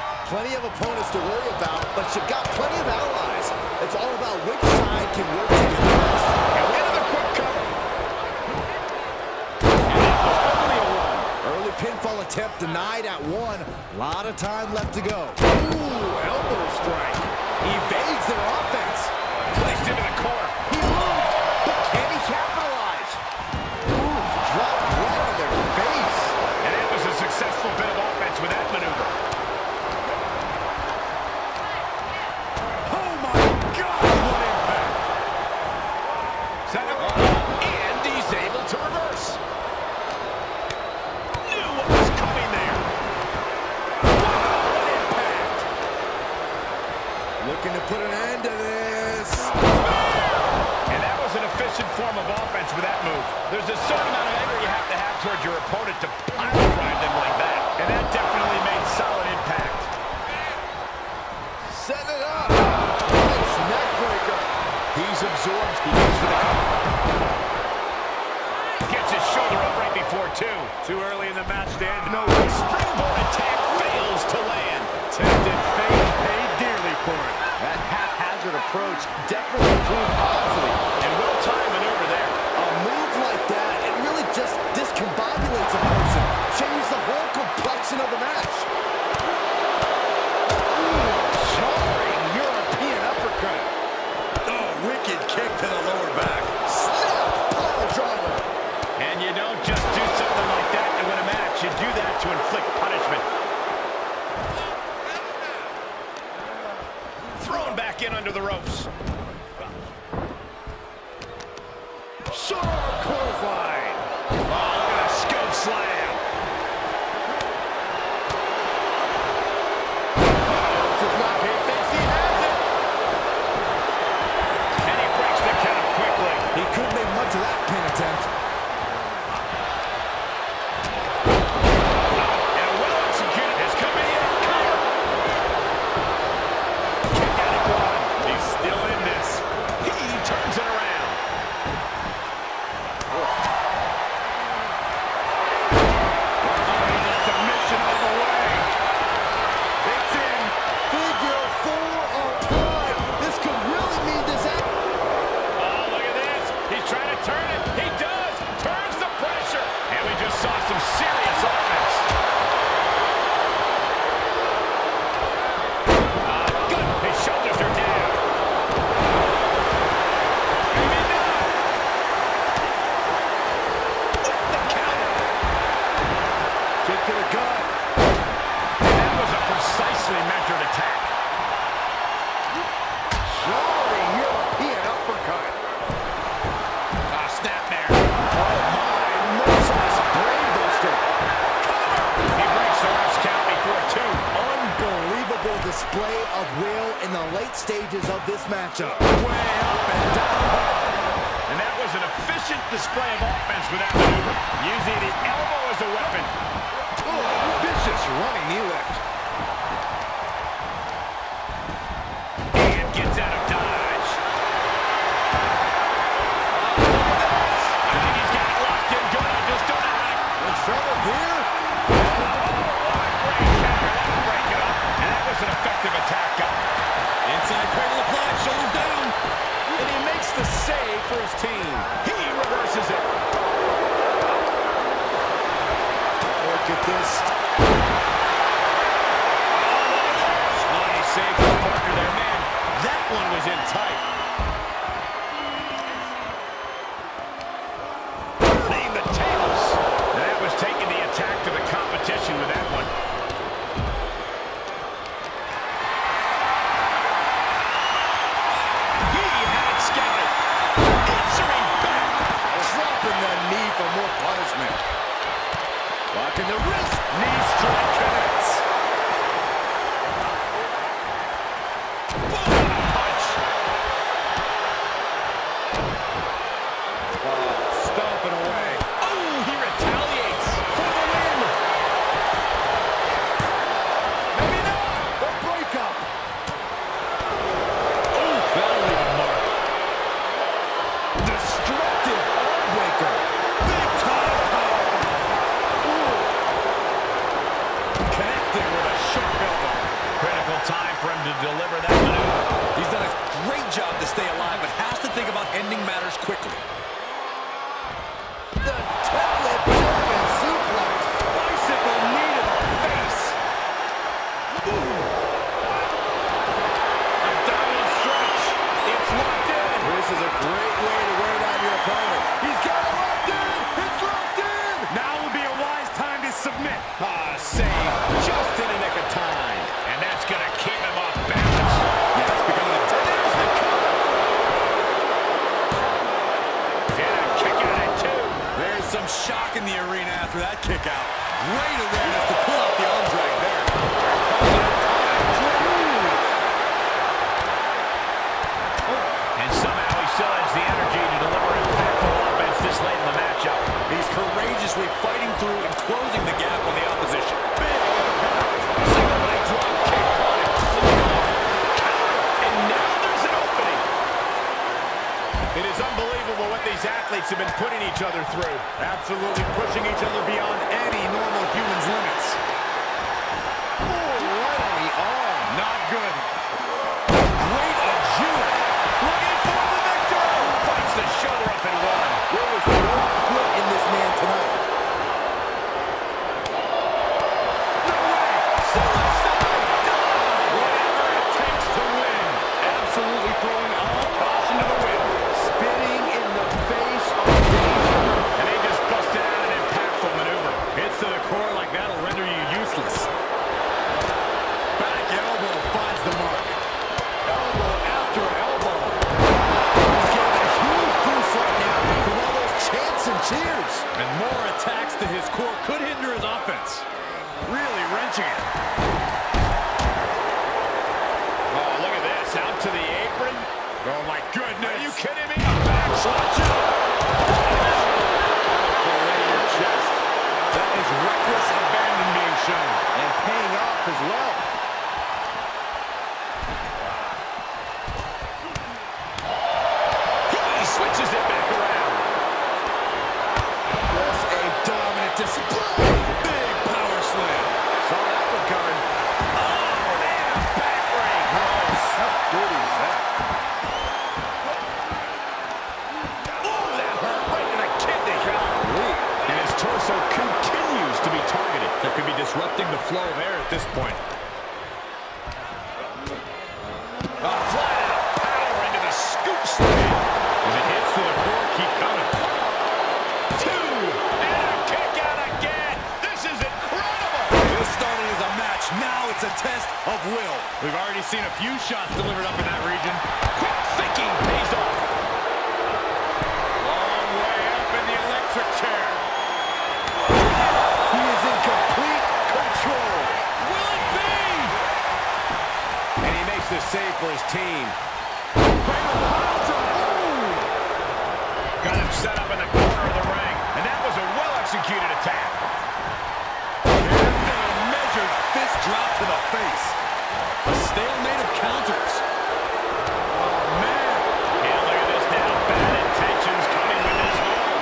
Plenty of opponents to worry about, but you've got plenty of allies. It's all about which side can work together best. And into the quick cover. Early pinfall attempt denied at 1. A lot of time left to go. Ooh, elbow strike. Evades their offense. Placed into the core. He moved, but can he capitalize? Ooh, dropped right on their face. And it was a successful bit of offense with that maneuver. Oh my God, what impact. Set up, and he's able to reverse. Knew what was coming there. Wow, what impact. Looking to put an end to this. And that was an efficient form of offense with that move. There's a certain amount of anger you have to have towards your opponent to pile drive them like that. And that definitely made solid impact. Set it up. Nice neck breaker. He's absorbed. He goes for the cover. Gets his shoulder up right before 2. Too early in the match to end. No springboard attack fails to land. Tempted fate, paid dearly for it. That haphazard approach definitely proved obsolete. And well-timed maneuver there. A move like that, it really just discombobulates a person. Changes the whole complexion of the match. Jarring European uppercut. Oh, wicked kick to the lower back. Snap! Pile driver. And you don't just do something like that to win a match. You do that to inflict punishment. Thrown back in under the ropes. Sharp clothesline. Oh, look at a scope slam. This is not hit. He has it. And he breaks the count quickly. He couldn't make much of that pin attempt. And a well-executed is coming in. Cover. Kick out at 1. He's still in this. He turns it around. Submission all the way. It's in. Figure 4 applied. This could really mean disaster. Oh, look at this. He's trying to turn it. He does. Turns the pressure. And we just saw some serious offense. Good. His shoulders are down. Maybe not. With the counter. Kick to the gut. And that was a precisely measured attack. Jarring European uppercut. Snap there. Oh my, merciless brain buster. He breaks the last count before 2. Unbelievable display of will in the late stages of this matchup. Way up and down. And that was an efficient display of offense with that maneuver. Using the elbow as a weapon. Vicious running knee lift. And gets out of dodge. I think he's got it locked in good. I just don't know how to... In trouble here? What a great counter. That'll break it up. And that was an effective attack, guy. Inside cradle applied, shoulders down. And he makes the save for his team. He reverses it. Look at this. Oh, he saved his partner there, man. That one was in tight. Turning the tables. And that was taking the attack to the competition with that one. He had it scouted. Answering back. Dropping the knee for more punishment. Locking the wrist. Knee strike connects. Boom, punch. teammates have been putting each other through. Absolutely pushing each other beyond any normal human's limits. Oh, right on the arm. Not good. Great agility. Looking for the victory. Puts the shoulder up and one. There was no quit in this man tonight. No way. Suicide dive. Whatever it takes to win. Absolutely throwing all caution to the wind. Spinning in the face of danger. And he just busted out an impactful maneuver. Hits to the core like that'll render you useless. Back elbow finds the mark. Elbow after elbow. He's getting a huge boost right now from all those chants and cheers. And more attacks to his core could hinder his offense. Really wrenching it. Oh, look at this. Out to the apron. Oh, my goodness. Are you kidding me? A back watch out. Fillet your chest. That is reckless abandon being shown. And paying off as well. He switches it back around. What a dominant display. Big power slam. Saw that one coming. Oh, man, a backbreak. Gross. How good is that? Oh, that hurt right in the kidney. And his torso continues to be targeted. That could be disrupting the flow of air at this point. Flat out power into the scoop slam. And the hits to the core keep coming. Two, and a kick out again. This is incredible. This started as a match. Now it's a test of will. We've already seen a few shots delivered up in that region. Quick thinking pays off. Long way up in the electric chair. He is in complete control. Will it be? And he makes the save for his team. Got him set up in the corner of the ring. And that was a well-executed attack. And a measured fist drop to the face. A stalemate of counters. Oh, man. And look at this now. Bad intentions coming with his home.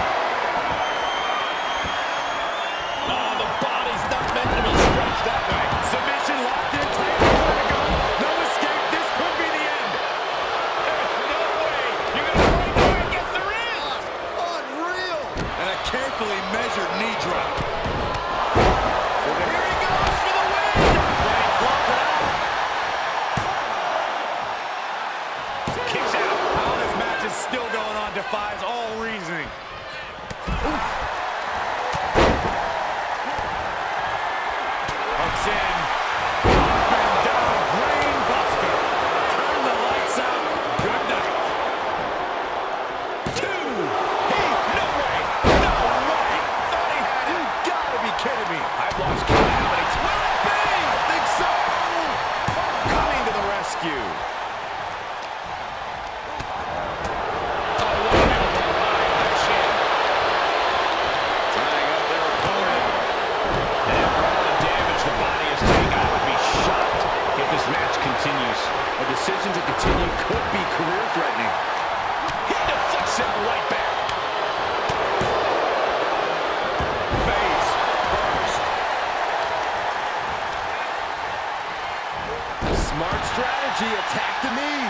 Oh, the body's not meant to be stretched that way. Submission locked in tight. Nowhere to go. No escape. This could be the end. There's no way. You're going to break through it. Yes, there is. Unreal. And a carefully measured knee drop. Here he goes for the win. Ready, clock it out. Kicks out. How this match is still going on defies all reasoning. Hooks in. Up and down. Brain buster. Turn the lights out. Good night. Two. No way. No way. Thought he had it. You gotta be kidding me. I've lost count of how many. Will it be? I think so. Coming to the rescue. Oh, what an elbow behind the chin. Tying up their opponent. And for all the damage the body has taken, I would be shocked if this match continues. A decision to continue could be career-threatening. He deflects it right back. Face first. Smart strategy. Attack the knee.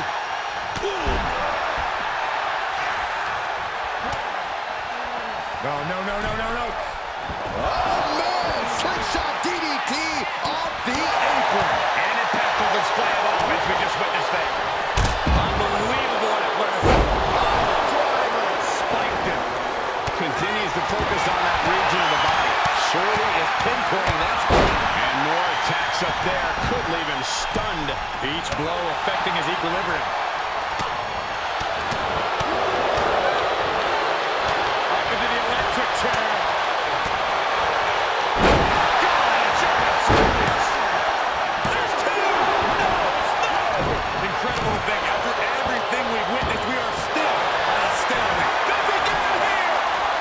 No, no, no, no, no, no. Oh, man. Slingshot DDT off the apron. An impactful display of offense we just witnessed there. Unbelievable athleticism. Oh, driver. Spiked him. Continues to focus on that region of the body. Surely is pinpointing that spot. And more attacks up there could leave him stunned. Each blow affecting his equilibrium. Up into the electric chair. There's two! No, it's no! Incredible to think, after everything we've witnessed, we are still at a stalemate. Does he get him here?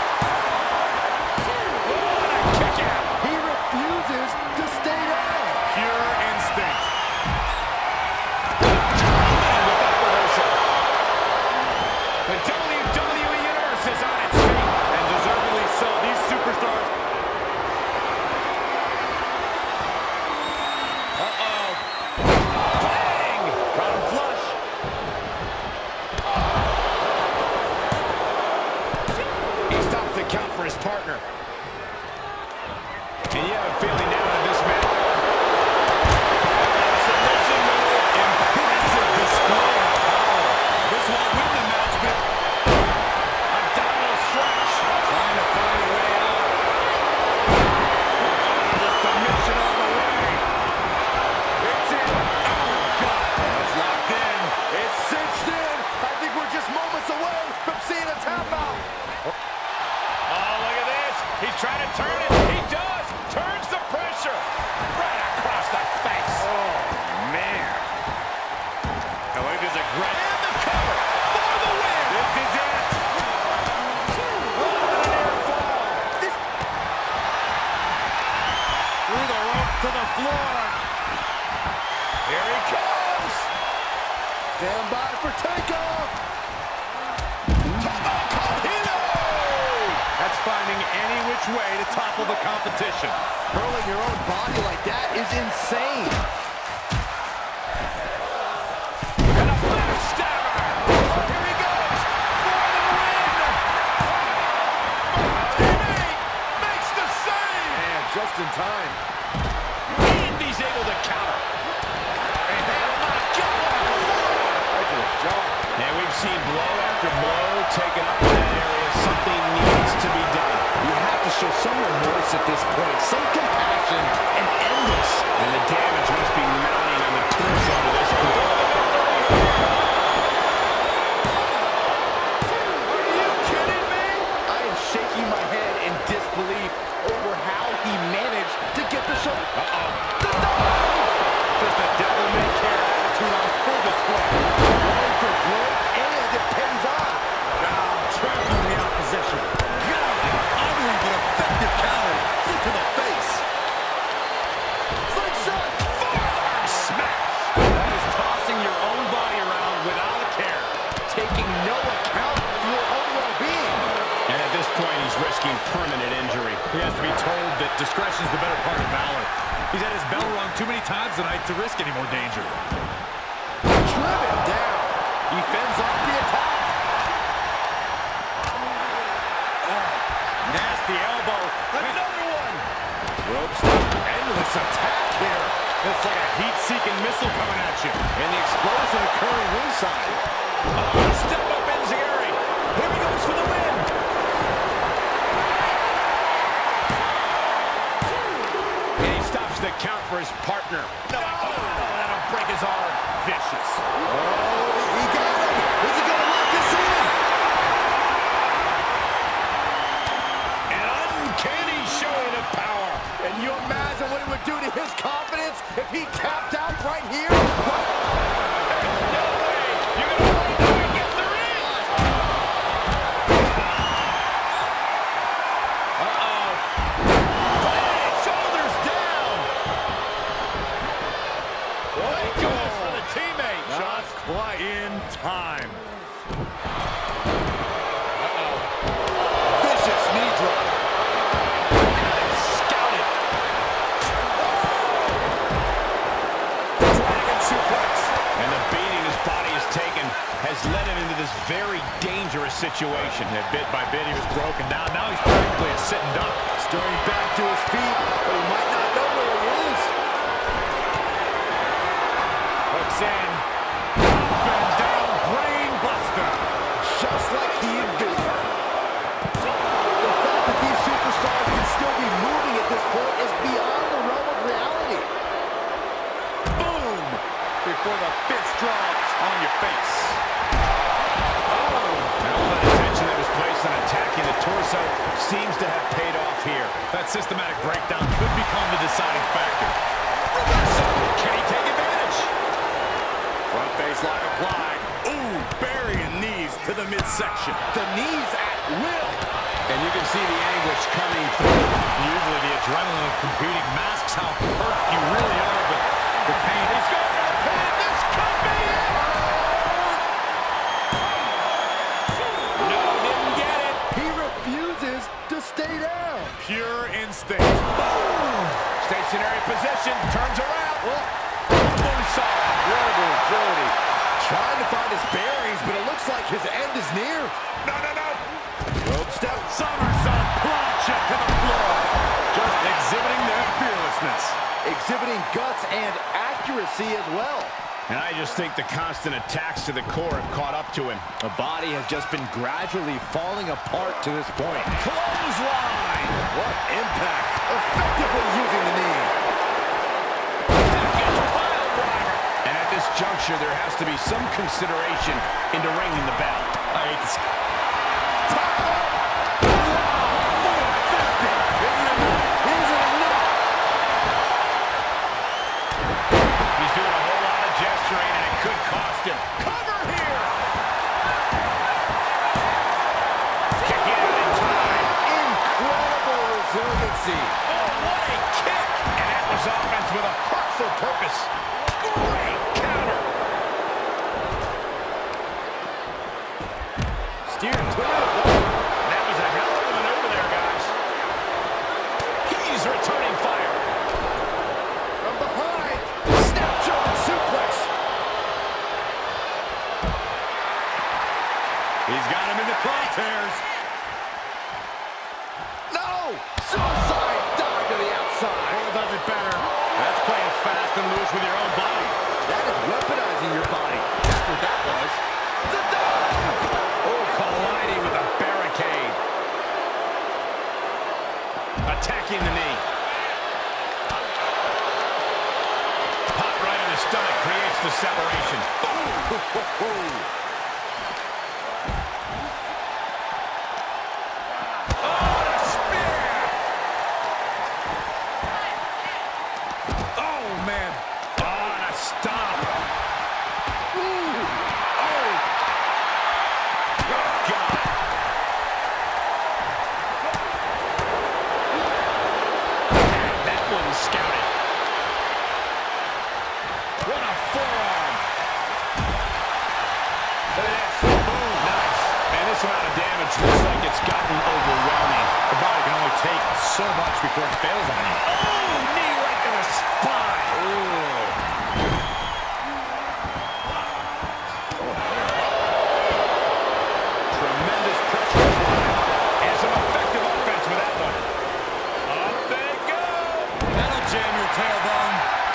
What a kick out! He refuses to stay down. Pure instinct. Without rehearsal. The WWE Universe is Stand by for takeoff. That's finding any which way to topple the competition. Hurling your own body like that is insane. And a backstabber. Here he goes for the win. Teammate makes the save. And just in time. And he's able to counter. And oh my God. And we've seen blow after blow taken up in that area. Something needs to be done. You have to show some remorse at this point, some compassion, and end this. And the damage must be mounting on the torso to this point. Are you kidding me? I am shaking my head in disbelief over how he managed to get the shot. The dive! Just a devil-may-care attitude on full display. Going for growth, and it pays off. Now trampling the opposition. Ugly but effective counter. Stick to the face. Slingshot. Forearm smash. That is tossing your own body around without a care. Taking no account for your own well-being. And at this point, he's risking permanent injury. He has to be told that discretion is the better part of valor. He's had his bell rung too many times tonight to risk any more danger. Driven down. He fends off the attack. Nasty elbow. Another one. Ropes down. Endless attack here. It's like a heat-seeking missile coming at you. And the explosion occurring ringside. Step up Enziguri. Here he goes for the win. And he stops the count for his partner. No, that'll break his arm. Vicious. Oh, he got him. Is he going to lock this in? An uncanny showing of power. And you imagine what it would do to his confidence if he tapped out right here? No way. You're going to wait till he gets the ring. Shoulders down. He goes for the teammate. Just in time. Vicious knee drop. Scouted. Dragon suplex. And the beating his body has taken has led him into this very dangerous situation. And bit by bit, he was broken down. Now he's practically a sitting duck. Stirring back to his feet, but he might not know where he is. Hooks in. Up and down. Brain buster. Just like he envisioned. The fact that these superstars can still be moving at this point is beyond the realm of reality. Boom. Before the fist drops on your face. And all that attention that was placed on attacking the torso seems to have paid off here. That systematic breakdown could become the deciding factor. Reversal. Can he take advantage? Front face lock applied. Ooh, burying knees to the midsection. The knees at will. And you can see the anguish coming through. Usually the adrenaline of competing masks how hurt you really are, but the pain is Going to the pin. This could be it. No, didn't get it. He refuses to stay down. pure instinct. Boom. Stationary position. Turns around. Moonsault. Incredible agility. Trying to find his bearings, but it looks like his end is near. No. Rope step. Somersault plunge to the floor. Just exhibiting their fearlessness. Exhibiting guts and accuracy as well. And I just think the constant attacks to the core have caught up to him. The body has just been gradually falling apart to this point. Clothesline. What impact. Effectively using the knee. Package pile driver. And at this juncture, there has to be some consideration into ringing the bell. I hate to see. He's doing a whole lot of gesturing, and it could cost him. Cover here! Kicking out in time. Incredible resiliency. Oh, what a kick! And that was offense with a hurtful purpose. Great counter. chairs. No! Suicide dive to the outside. Cole does it better. That's playing fast and loose with your own body. That is weaponizing your body. That's what that was. The dive! Oh, colliding with a barricade. Attacking the knee. Pop right in the stomach creates the separation. Boom! Looks like it's gotten overwhelming. The body can only take so much before it fails on you. Oh, knee right to the spine. Tremendous pressure. And some effective offense with that one. Up they go. That'll jam your tailbone.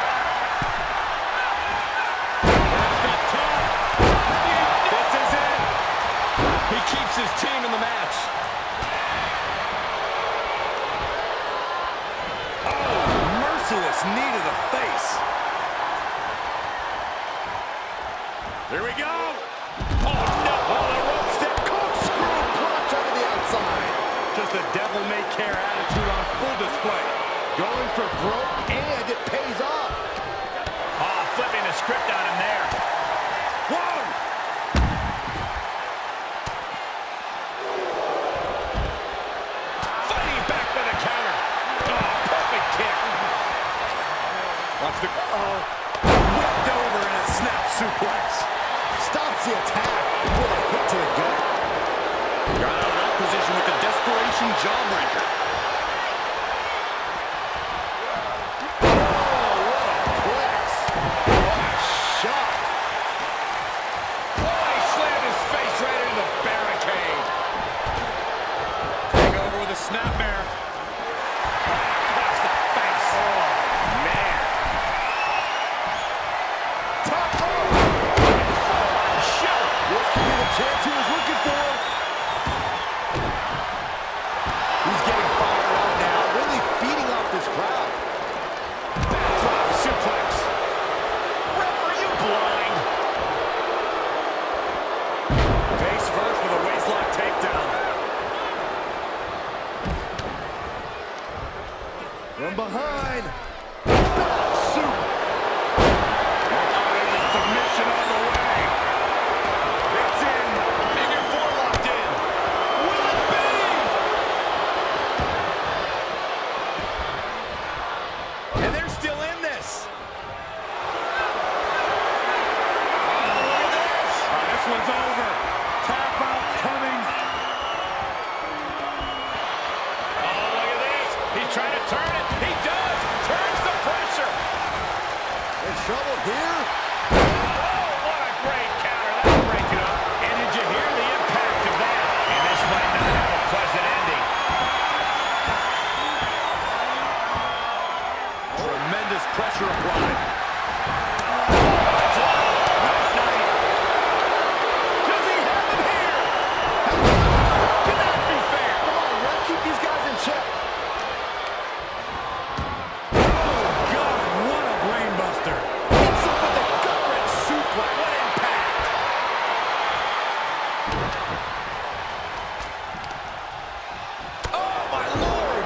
This is it. He keeps his team in the match. Oh, merciless knee to the face. Here we go. Oh, no. Oh, the rope step. Corkscrew clutch over the outside. Just a devil-may-care attitude on full display. Going for broke, and it pays off. Oh, flipping the script on him there. Whoa! Fighting back with a counter. Oh, perfect kick. Watch the... whipped over in a snap suplex. Stops the attack with a hit to the gut. Got out of that position with the desperation jawbreaker. Snapmare. Across the face. Oh, man. Top rope. Shot. This could be the chance he was looking for. He's getting fired up now, really feeding off this crowd. Backdrop suplex. Ref, are you blind? Face first with a waistlock takedown. From behind. Back soup. There's a submission on the way. It's in. Figure four locked in. Will it be? And they're still in this. Oh, look at this. This one's over. Tap out coming. Oh, look at this. He's trying to turn it. He does. Turns the pressure. In trouble here. Oh, what a great counter. That'll break it up. And did you hear the impact of that? And this might not have a pleasant ending. Tremendous pressure applied. Does he have it here? Can that be fair? Come on, Ref, keep these guys in check. God, what a brainbuster. Hits him with a gut-wrench suplex. What impact? Oh, my Lord.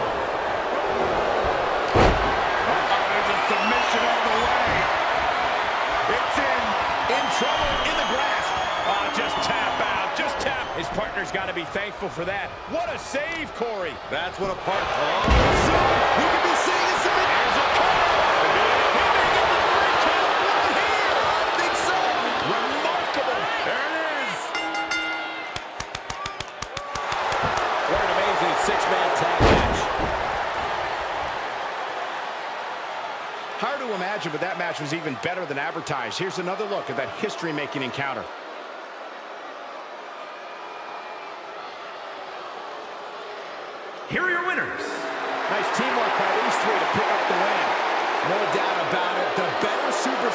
There's a submission on the way. It's In trouble, in the grasp. Oh, just tap out. Just tap. His partner's got to be thankful for that. What a save, Corey. That's what a part... So, we could be seeing a submission. There's a cover. He may get the 3 count. Right here. I think so. Remarkable. There it is. What an amazing 6-man tag match. Hard to imagine, but that match was even better than advertised. Here's another look at that history-making encounter.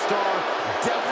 superstar definitely